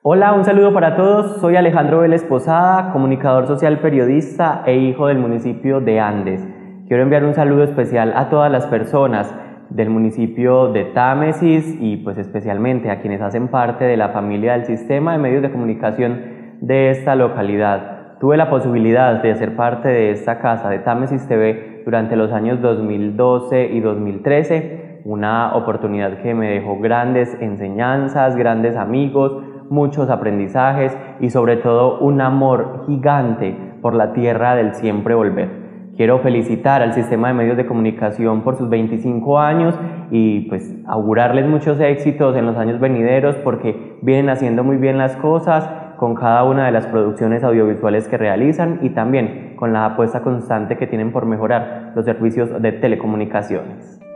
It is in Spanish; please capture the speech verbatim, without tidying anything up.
Hola, un saludo para todos. Soy Alejandro Vélez Posada, comunicador social, periodista e hijo del municipio de Andes. Quiero enviar un saludo especial a todas las personas del municipio de Támesis y pues especialmente a quienes hacen parte de la familia del sistema de medios de comunicación de esta localidad. Tuve la posibilidad de ser parte de esta casa de Támesis T V durante los años dos mil doce y dos mil trece, una oportunidad que me dejó grandes enseñanzas, grandes amigos, muchos aprendizajes y sobre todo un amor gigante por la tierra del siempre volver. Quiero felicitar al sistema de medios de comunicación por sus veinticinco años y pues augurarles muchos éxitos en los años venideros porque vienen haciendo muy bien las cosas con cada una de las producciones audiovisuales que realizan y también con la apuesta constante que tienen por mejorar los servicios de telecomunicaciones.